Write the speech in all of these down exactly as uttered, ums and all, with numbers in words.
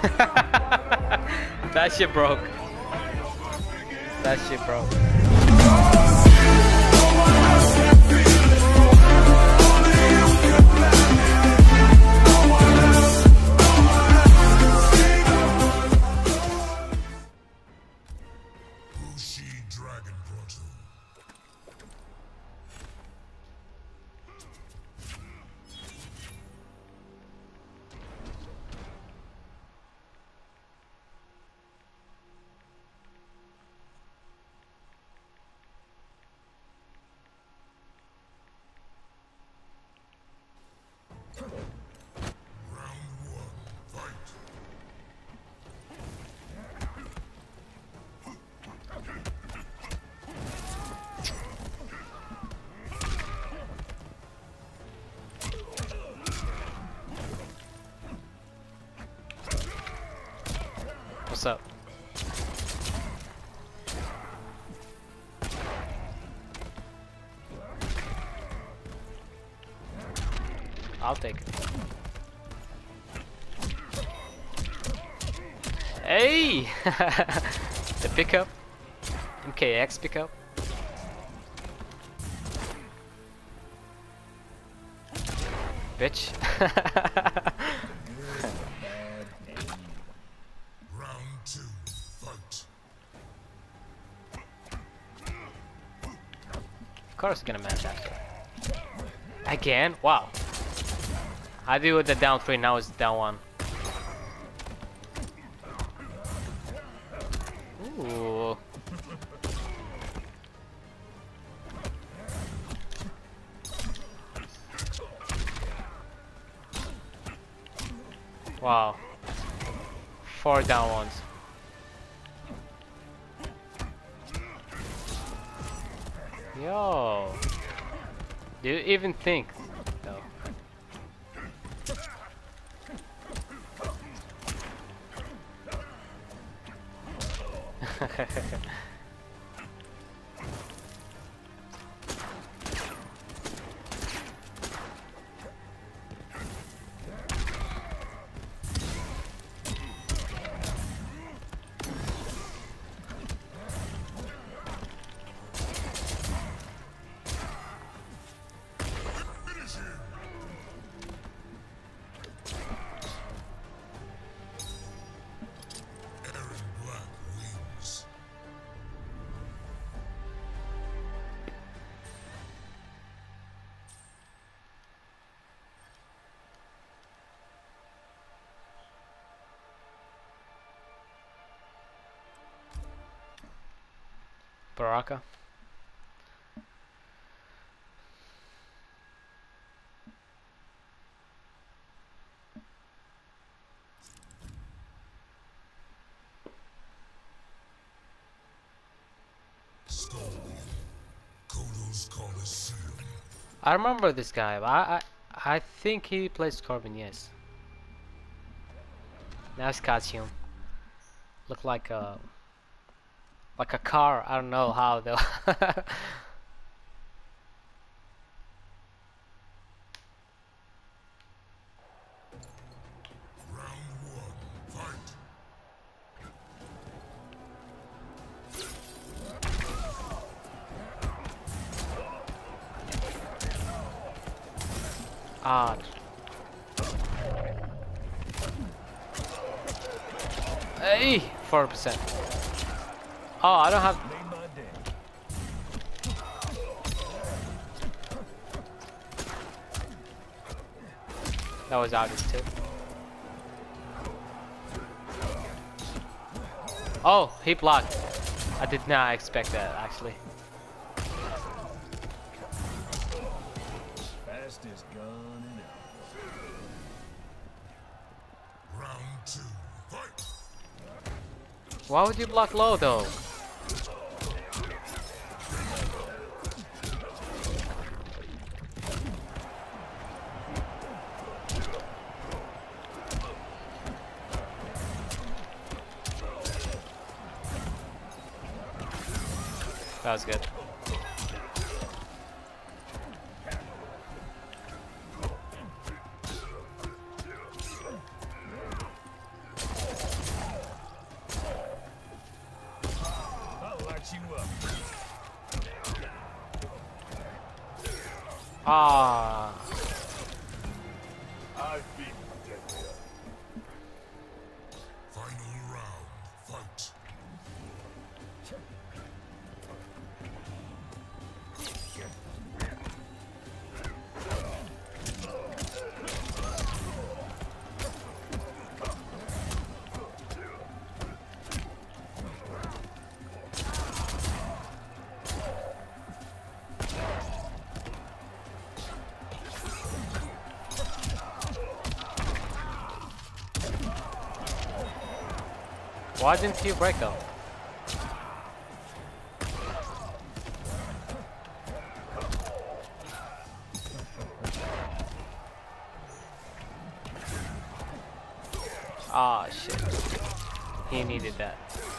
That shit broke. That shit broke. What's up? I'll take it. Hey! The pickup. M K X pickup. Bitch. Of course gonna match after. Again? Wow. I do with the down three, now it's down one. Ooh. Wow. Four down ones. Yo. Do you even think though? Baraka. I remember this guy. But I I I think he plays Corbin. Yes. Nice costume. Look like a like a car. I don't know how though. Odd. Hey, four percent. Oh, I don't have. That was obvious too. Oh, he blocked. I did not expect that actually. Fastest gun in round two, fight. Why would you block low though? That was good. patch you up. Ah. I've been dead. Final round. Fight. Why didn't you break though? Ah, shit. He needed that.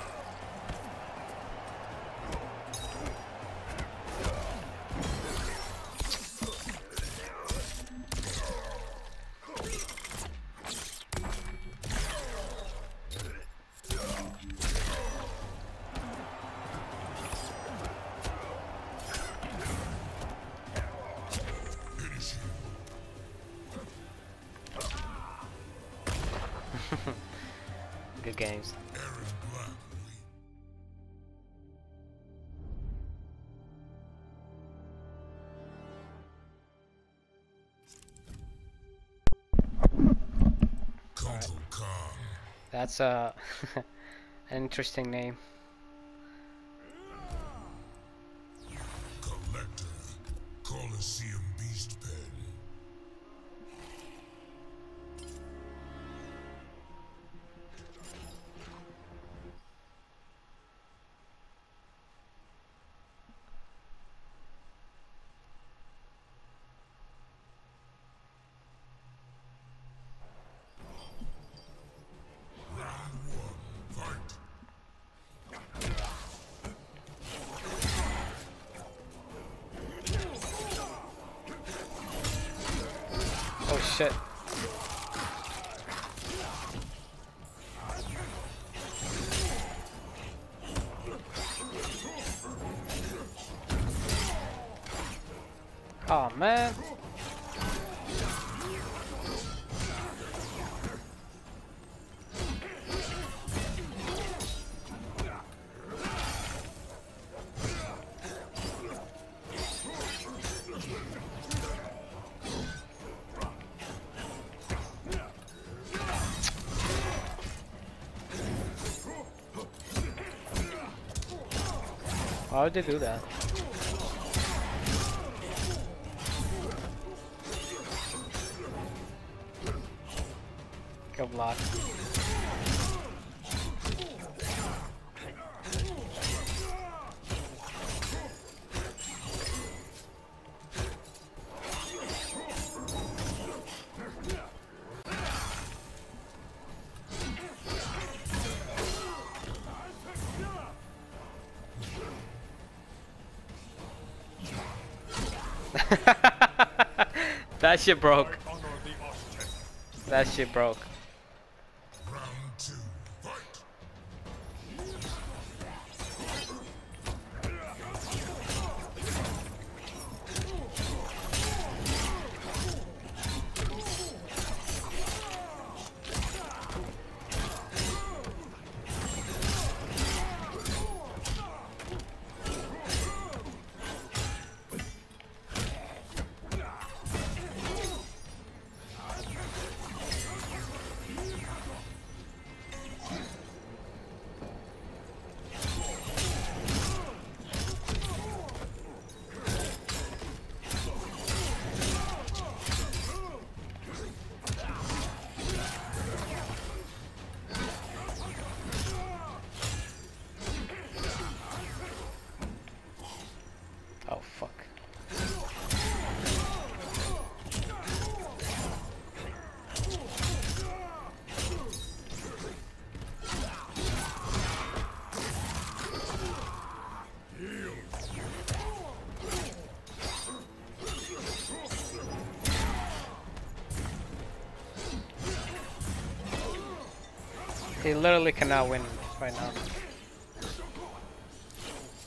Good games. Right. That's uh, an interesting name. Collector, Coliseum Beast Pen. Oh shit. Oh man. Why would they do that? Go block. That shit broke. That shit broke. Round two, fight. Oh fuck. He literally cannot win right now.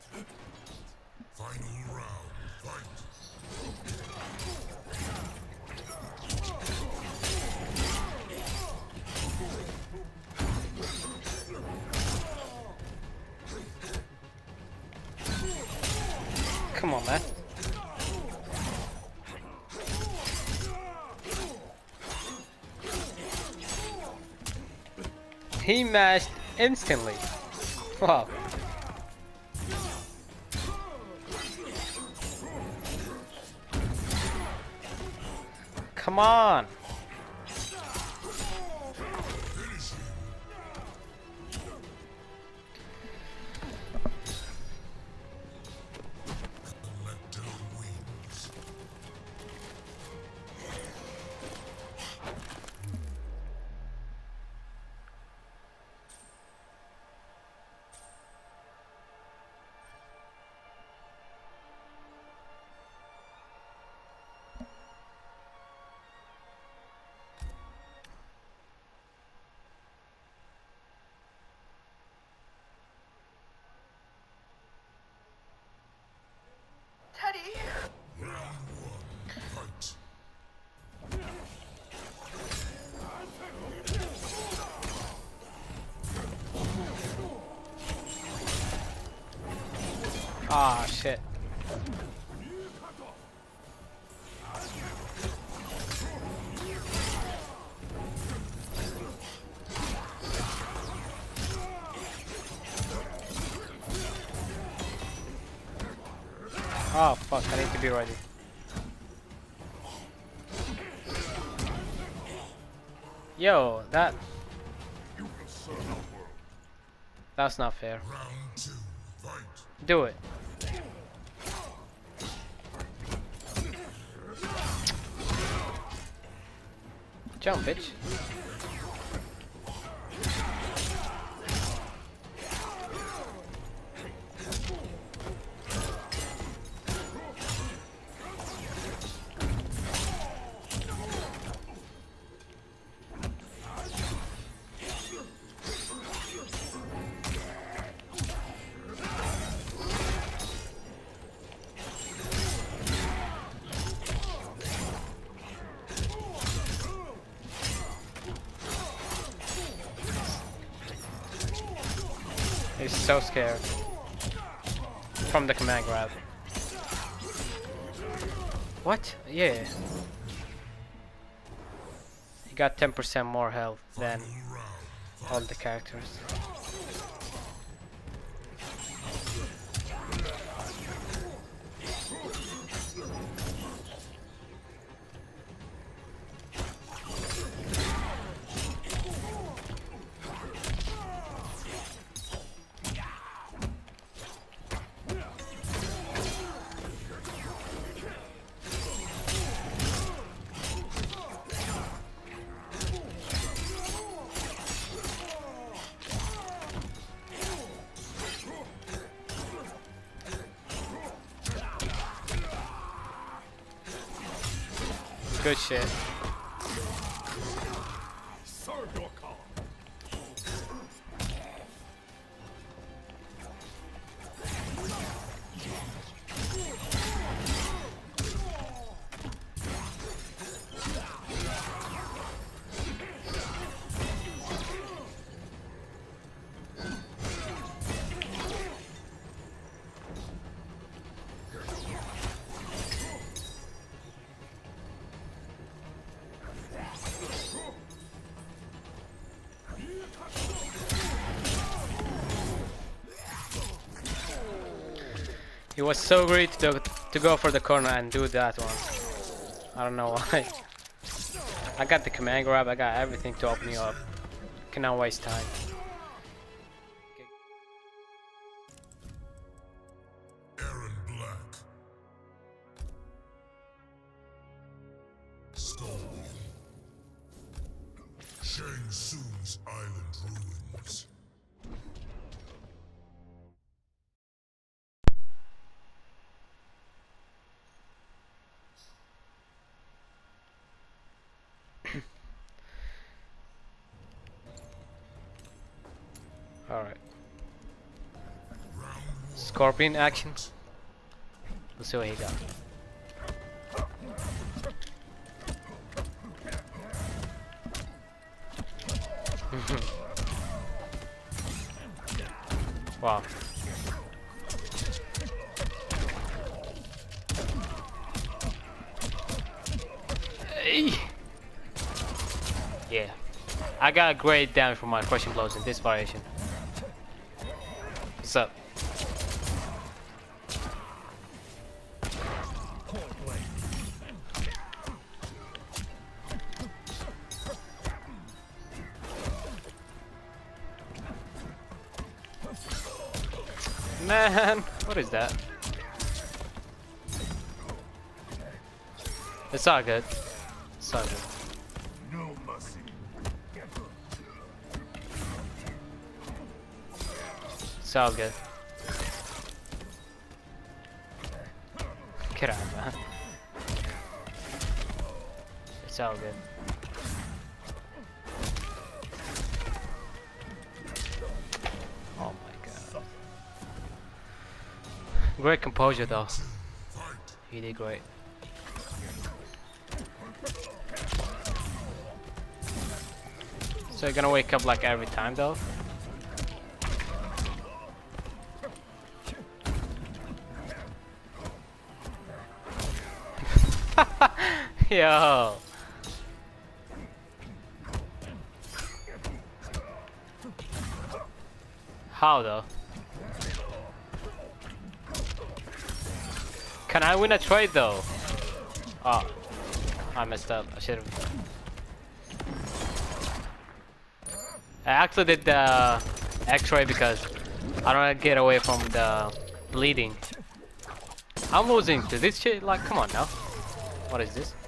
Final round. Fight. Come on, man. He mashed instantly. Wow. Come on. Collector wins. Teddy! Round one. Fight. Ah, shit. Oh fuck, I need to be ready. Yo, that that's not fair. Round two. Fight. Do it. Jump, bitch. He's so scared from the command grab. What? Yeah. He got ten percent more health than all the characters. Good shit. Serve your call. He was so great to, to go for the corner and do that one. I don't know why. I got the command grab, I got everything to open you up. Cannot waste time. Aaron Black. Skull. Shang Tsung's island ruins. Alright. Round one. Scorpion action. Let's see what he got. Wow. Hey. Yeah. I got great damage from my crushing blows in this variation. What's up? Man, what is that? It's all good. It's all good. No mercy. It's all good. Get out, man. It's all good. Oh my god. Great composure though. He did great. So you're gonna wake up like every time though? Yo. How though? Can I win a trade though? Oh, I messed up. I should have. I actually did the X-ray because I don't want to get away from the bleeding. I'm losing to this shit. Like, come on now. What is this?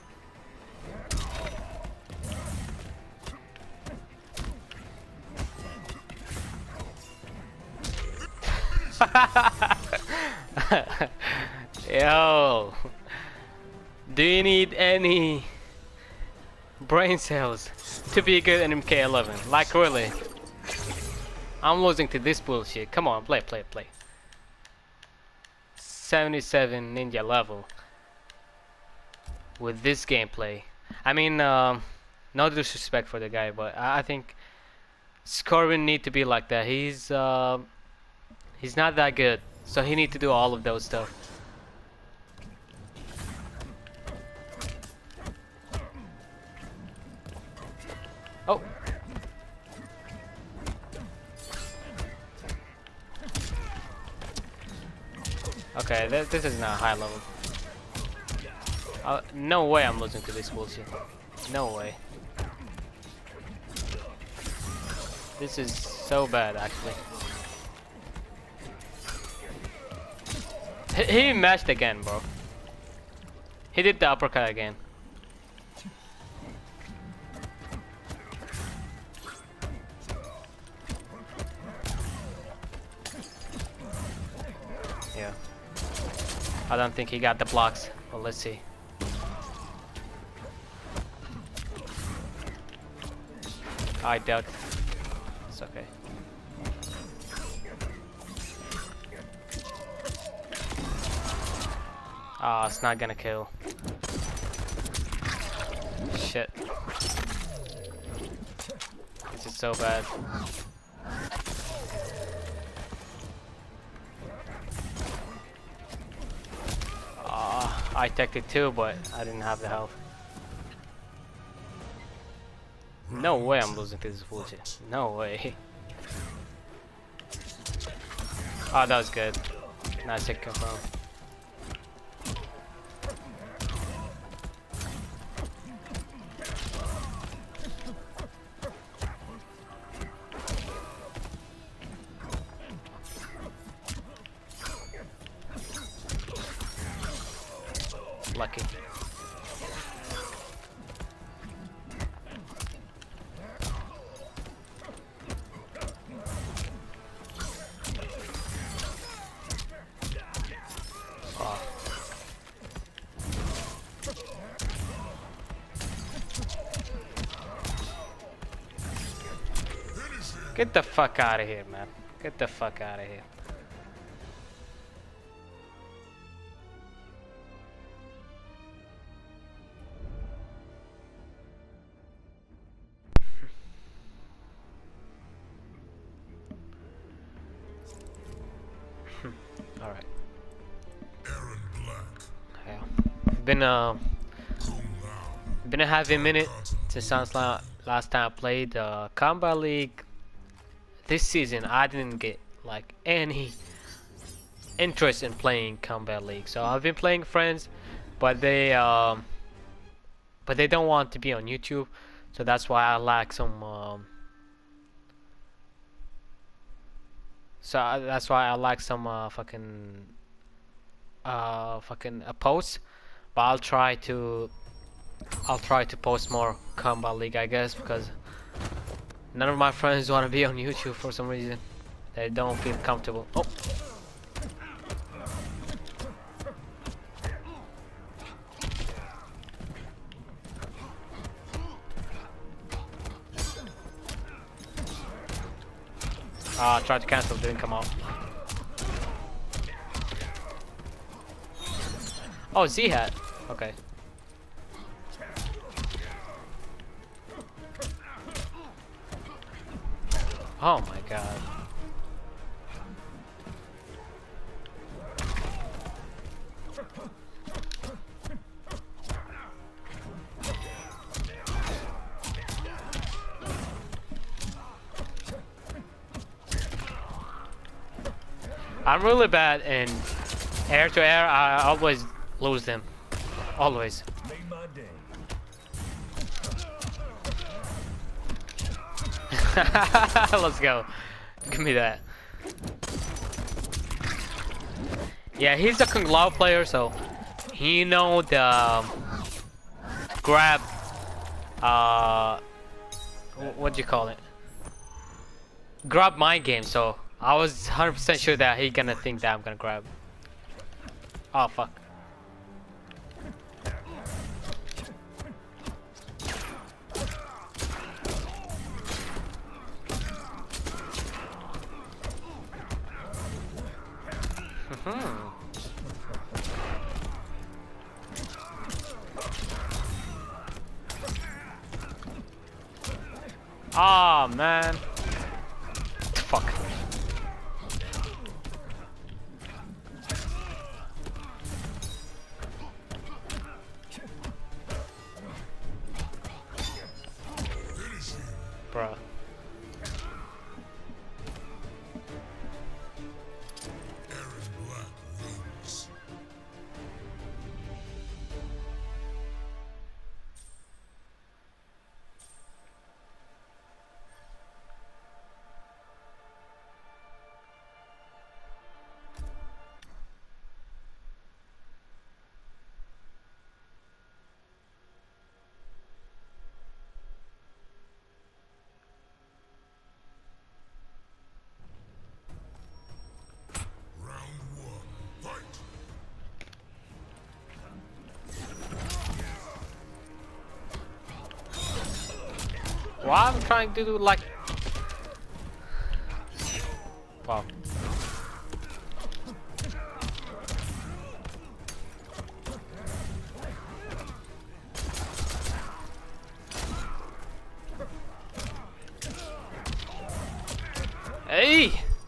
Yo, do you need any brain cells to be good in M K eleven? Like really? I'm losing to this bullshit. Come on, play, play, play. seventy-seven ninja level with this gameplay. I mean, um, no disrespect for the guy, but I, I think Scorpion need to be like that. He's uh, he's not that good, so he need to do all of those stuff. Oh. Okay, th this is not high level. Uh, no way I'm losing to this bullshit. No way. This is so bad, actually. He, he matched again, bro. He did the uppercut again. Yeah. I don't think he got the blocks, but let's see. I ducked. It's okay. Ah, oh, it's not gonna kill. Shit. This is so bad. Ah, I teched it too, but I didn't have the health. No way I'm losing to this bullshit. No way. Oh, that was good. Nice hit confirm. Lucky. Get the fuck out of here, man. Get the fuck out of here. Alright. Aaron Black. Yeah. Been uh Kung Lao. been a half a minute since last last time I played uh, Combat League. This season I didn't get like any interest in playing Combat League, so I've been playing friends, but they um but they don't want to be on YouTube, so that's why I lack some um, so I, that's why I like some uh, fucking uh fucking uh, posts, but I'll try to I'll try to post more Combat League, I guess, because none of my friends want to be on YouTube for some reason. They don't feel comfortable. Oh. Ah, uh, tried to cancel, didn't come out. Oh, Z-Hat. Okay. Oh my god. I'm really bad in air to air. I always lose them. Always. Made my day. Let's go. Give me that. Yeah, he's a Kung Lao player, so he know the um, grab. Uh, what do you call it? Grab my game. So I was one hundred percent sure that he gonna think that I'm gonna grab. Oh fuck. Hmm. Ah, oh, man. Fuck. Bruh. Why I'm trying to do like wow. Hey!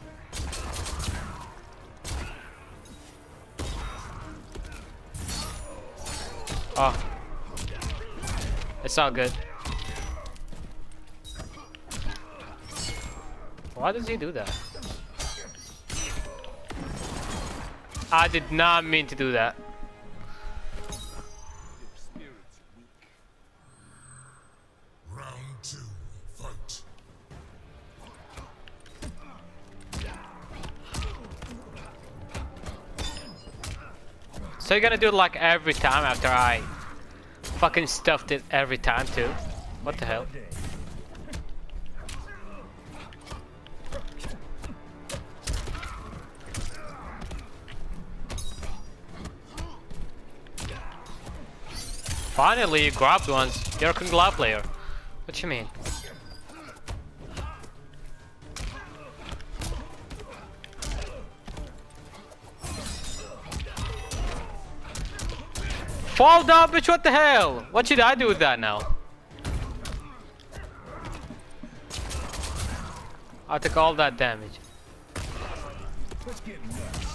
Oh. It's all good. Why does he do that? I did not mean to do that. Round two, fight. So you're gonna do it like every time after I fucking stuffed it every time too? What the hell? Finally, you grabbed once. You're a Kung Lao player. What you mean? Fall down, bitch! What the hell? What should I do with that now? I took all that damage. Let's get nuts.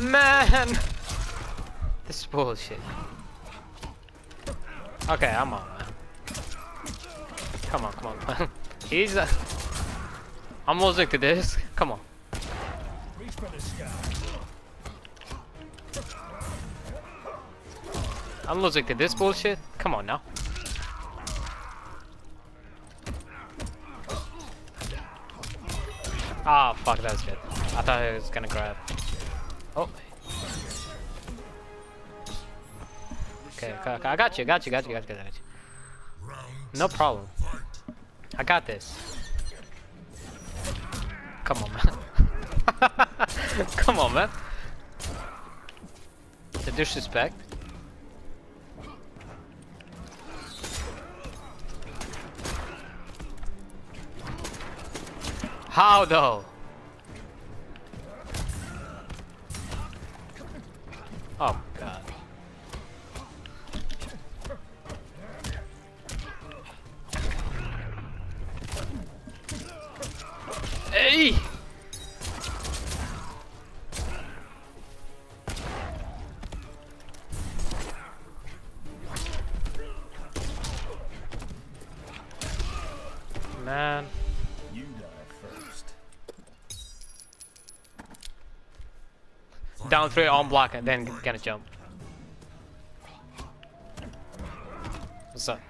Man! This is bullshit. Okay, I'm on, man. Come on, come on. He's. Uh, I'm losing to this. Come on. I'm losing to this bullshit. Come on now. Ah, oh, fuck, that was good. I thought he was gonna grab. Oh. Okay, okay, I got you, got you, got you, got you, got you. No problem. I got this. Come on, man. Come on, man. The disrespect. How though? Oh god. Hey! Man. You die first. Down three on block and then gonna jump. What's up?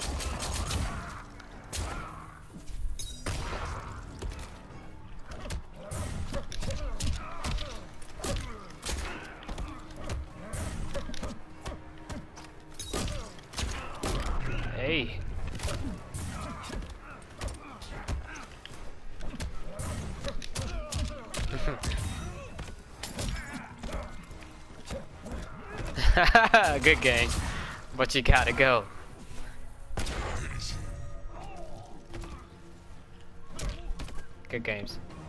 Hey. Good game, but you gotta go. Good games.